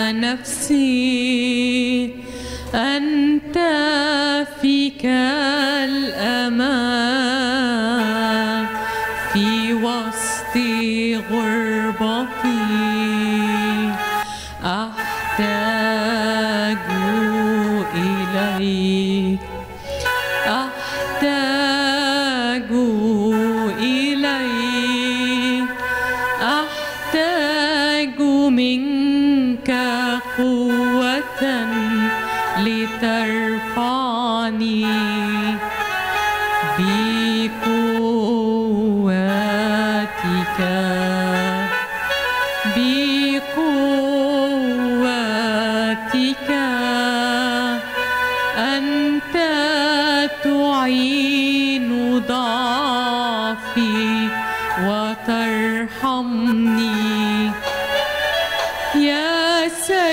نفسي أنت فيك الأمان في وسط غربتي أحتاج إليك أحتاج إليك أحتاج منك قوة لترفعني بقوتك بقوتك أنت تعين ضعفي وترحمني يا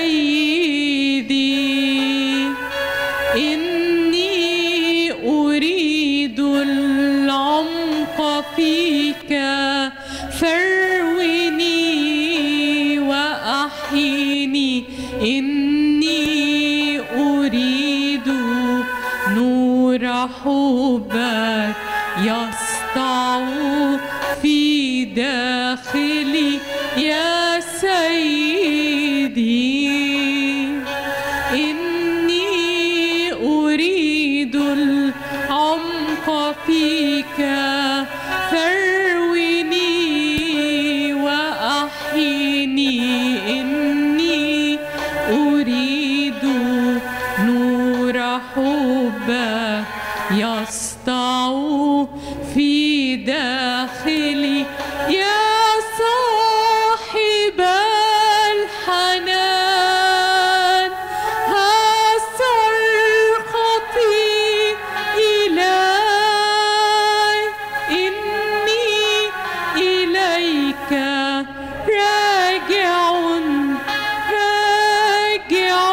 سيدي إني أريد العمق فيك فاروني وأحيني إني أريد نور حبك يسطع في داخلي يا سيدي إني أريد العمق فيك فاروني وأحيني إني أريد نور حبك يسطع في داخلي يا صاحب الحنان ها صرختي إلي إني إليك راجع راجع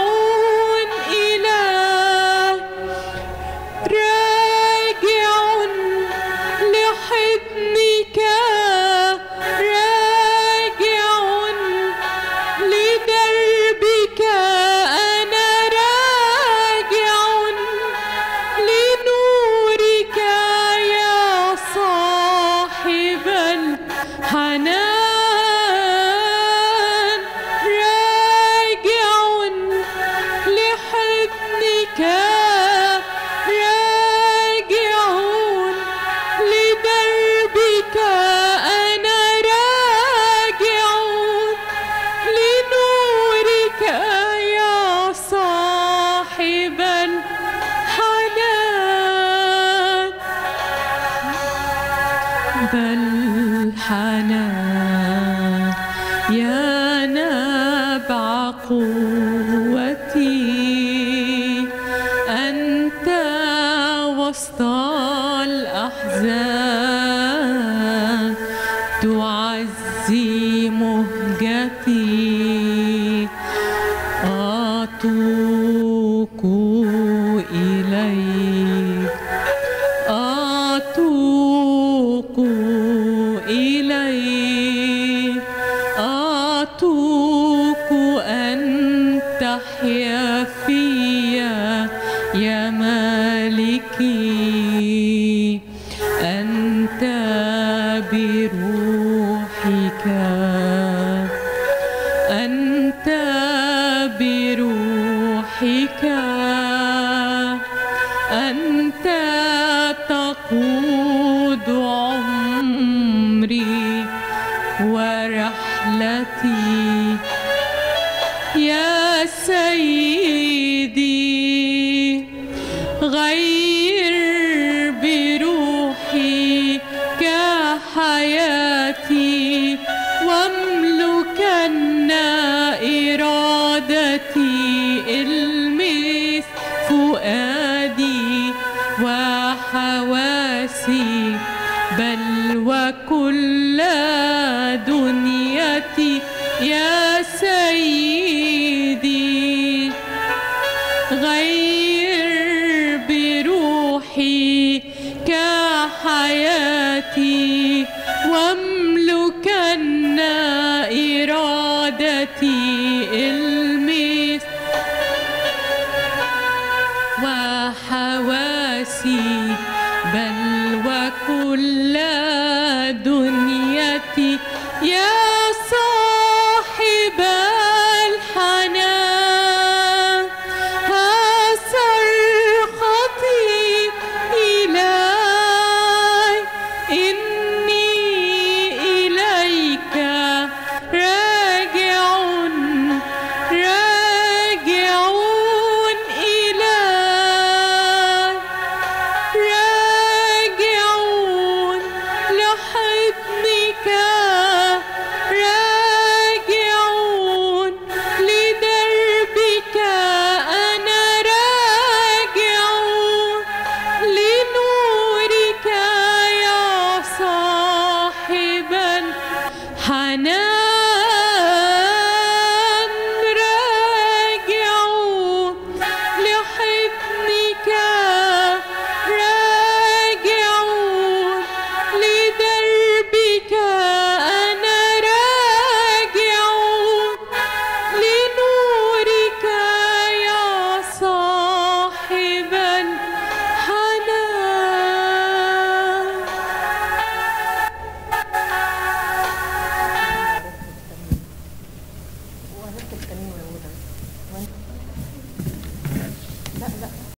إليك راجع لحضنك راجع لدربك أنا راجع لنورك يا صاحب الحنان راجع لحضنك راجع لدربك أنا راجع لنورك يا صاحب الحنان بل حنان يا نبع قوتي أنت وسط الأحزان تعزي مهجتي أتوق إليك أتوق إليك أتوق أن تحيا فيا يا مالكي أنت بروحك أنت بروحك أنت تقود عمري ورحلتي يا سيدي غير بروحي كحياتي واملكن إرادتي المس فؤادي وحواسي بل وكل دنيتي يا سيدي غير بروحي كحياتي واملكن إرادتي المس نفسي بل وكل دنيتي يا صاحب الحنان. ها صرختي إلي إني إليك راجع راجعون لحضنك، راجعون لدربك، أنا راجعون لنورك يا صاحب الحنان. لا